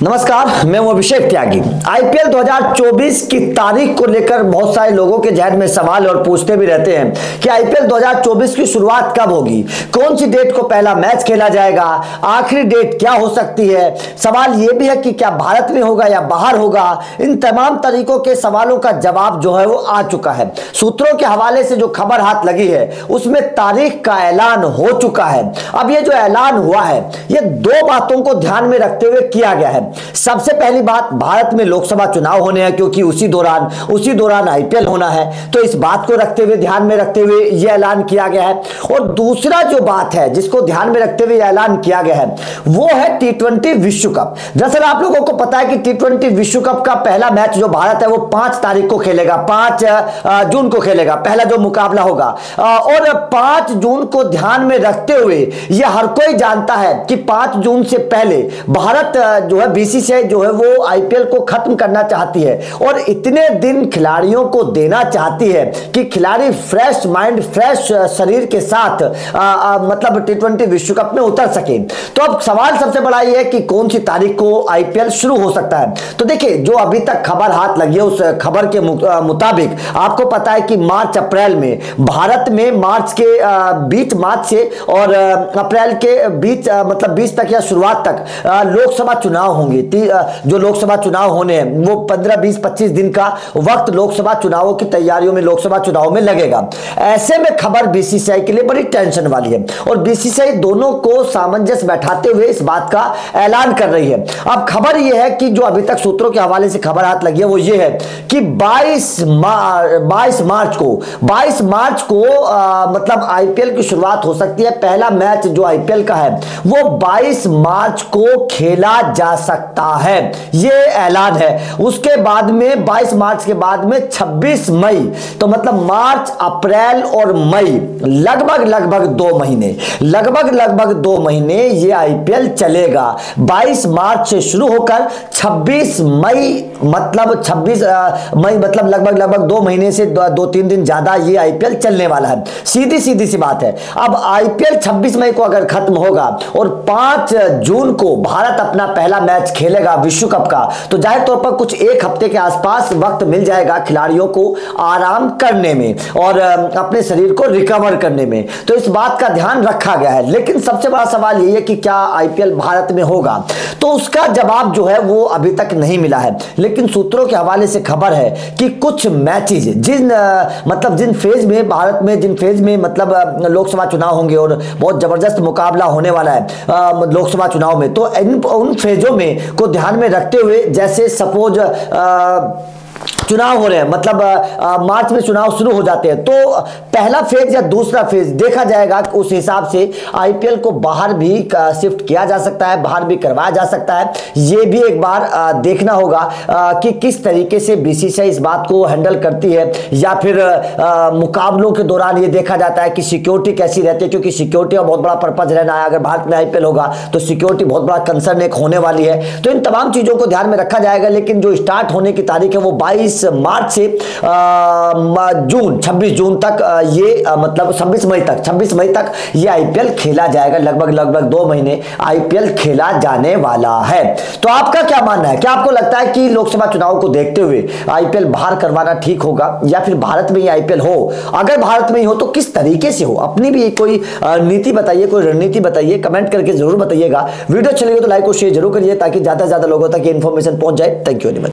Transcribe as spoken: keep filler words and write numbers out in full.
नमस्कार, मैं हूं अभिषेक त्यागी। आईपीएल दो हज़ार चौबीस की तारीख को लेकर बहुत सारे लोगों के जहन में सवाल और पूछते भी रहते हैं कि आईपीएल दो हज़ार चौबीस की शुरुआत कब होगी, कौन सी डेट को पहला मैच खेला जाएगा, आखिरी डेट क्या हो सकती है। सवाल यह भी है कि क्या भारत में होगा या बाहर होगा। इन तमाम तरीकों के सवालों का जवाब जो है वो आ चुका है। सूत्रों के हवाले से जो खबर हाथ लगी है उसमें तारीख का ऐलान हो चुका है। अब यह जो ऐलान हुआ है यह दो बातों को ध्यान में रखते हुए किया गया है। सबसे पहली बात, भारत में लोकसभा चुनाव होने हैं क्योंकि उसी दौरान उसी दौरान आईपीएल होना है, तो इस बात को रखते हुए ध्यान में रखते हुए यह ऐलान किया गया है। और दूसरा जो बात है जिसको ध्यान में रखते हुए ऐलान किया गया है वो है टी ट्वेंटी विश्व कप। दरअसल आप लोगों को पता है कि टी ट्वेंटी विश्व कप का पहला मैच जो भारत है वो पांच तारीख को खेलेगा, पांच जून को खेलेगा, पहला जो मुकाबला होगा। और पांच जून को ध्यान में रखते हुए यह हर कोई जानता है कि पांच जून से पहले भारत जो है बीसीसीआई जो है वो आईपीएल को खत्म करना चाहती है और इतने दिन खिलाड़ियों को देना चाहती है कि खिलाड़ी फ्रेश माइंड, फ्रेश शरीर के साथ आ, आ, मतलब टी ट्वेंटी विश्व कप में उतर सके। तो अब सवाल सबसे बड़ा यह है कि कौन सी तारीख को आईपीएल शुरू हो सकता है। तो देखिए, जो अभी तक खबर हाथ लगी है उस खबर के मुताबिक आपको पता है कि मार्च अप्रैल में भारत में मार्च के बीच मार्च से और अप्रैल के बीच मतलब बीस तक या शुरुआत तक लोकसभा चुनाव होंगे। जो लोकसभा चुनाव होने हैं वो पंद्रह बीस पच्चीस दिन का वक्त लोकसभा चुनावों की तैयारियों में लोकसभा चुनाव में लगेगा। ऐसे में खबर बीसीसीआई के लिए बड़ी टेंशन वाली है और बीसीसीआई दोनों को सामंजस्य बैठाते हुए इस बात का ऐलान कर रही है। अब खबर यह है कि जो अभी तक सूत्रों के हवाले से खबर हाथ लगी है वो ये है कि बाईस मार्च को बाईस मार्च को आ, मतलब आईपीएल की शुरुआत हो सकती है। पहला मैच जो आईपीएल का है वो बाईस मार्च को खेला जा सकता है, ये ऐलान है। उसके बाद में बाईस मार्च के बाद में छब्बीस मई, तो मतलब मार्च, अप्रैल और मई, लगभग लगभग दो महीने लगभग लगभग दो महीने ये आईपीएल चलेगा। बाईस मार्च से शुरू होकर छब्बीस मई मतलब छब्बीस मई मतलब लगभग लगभग दो महीने से दो, दो तीन दिन ज्यादा ये आईपीएल चलने वाला है। सीधी सीधी सी बात है। अब आईपीएल छब्बीस मई को अगर खत्म होगा और पांच जून को भारत अपना पहला मैच खेलेगा विश्व कप का, तो जाहिर तौर पर कुछ एक हफ्ते के आसपास वक्त मिल जाएगा खिलाड़ियों को आराम करने में और अपने शरीर को रिकवर करने में। तो इस बात का ध्यान रखा गया है। लेकिन सबसे बड़ा सवाल यह है कि क्या आईपीएल भारत में होगा, तो उसका जवाब जो है वो अभी तक नहीं मिला है। लेकिन सूत्रों के हवाले से खबर है कि कुछ मैचेस जिन मतलब जिन फेज में भारत में जिन फेज में मतलब लोकसभा चुनाव होंगे और बहुत जबरदस्त मुकाबला होने वाला है लोकसभा चुनाव में, तो इन उन फेजों में को ध्यान में रखते हुए, जैसे सपोज चुनाव हो रहे हैं मतलब आ, मार्च में चुनाव शुरू हो जाते हैं, तो पहला फेज या दूसरा फेज देखा जाएगा। उस हिसाब से आईपीएल को बाहर भी शिफ्ट किया जा सकता है, बाहर भी करवाया जा सकता है। ये भी एक बार आ, देखना होगा आ, कि किस तरीके से बीसीसीआई इस बात को हैंडल करती है, या फिर आ, मुकाबलों के दौरान ये देखा जाता है कि सिक्योरिटी कैसी रहती है, क्योंकि सिक्योरिटी का बहुत बड़ा पर्पज रहना है। अगर भारत में आईपीएल होगा तो सिक्योरिटी बहुत बड़ा कंसर्न एक होने वाली है। तो इन तमाम चीजों को ध्यान में रखा जाएगा। लेकिन जो स्टार्ट होने की तारीख है वो बाईस मार्च से जून छब्बीस जून तक आ, ये आ, मतलब छब्बीस मई तक छब्बीस मई तक ये आईपीएल खेला जाएगा। लगभग लगभग दो महीने आईपीएल खेला जाने वाला है। तो आपका क्या मानना है? क्या आपको लगता है कि लोकसभा चुनाव को देखते हुए आईपीएल बाहर करवाना ठीक होगा या फिर भारत में ही आईपीएल हो? अगर भारत में ही हो तो किस तरीके से हो? अपनी भी कोई नीति बताइए, कोई रणनीति बताइए, कमेंट करके जरूर बताइएगा। वीडियो अच्छी लगे तो लाइक और शेयर जरूर करिए ताकि ज्यादा से ज्यादा लोगों तक ये इंफॉर्मेशन पहुंच जाए। Thank you very much.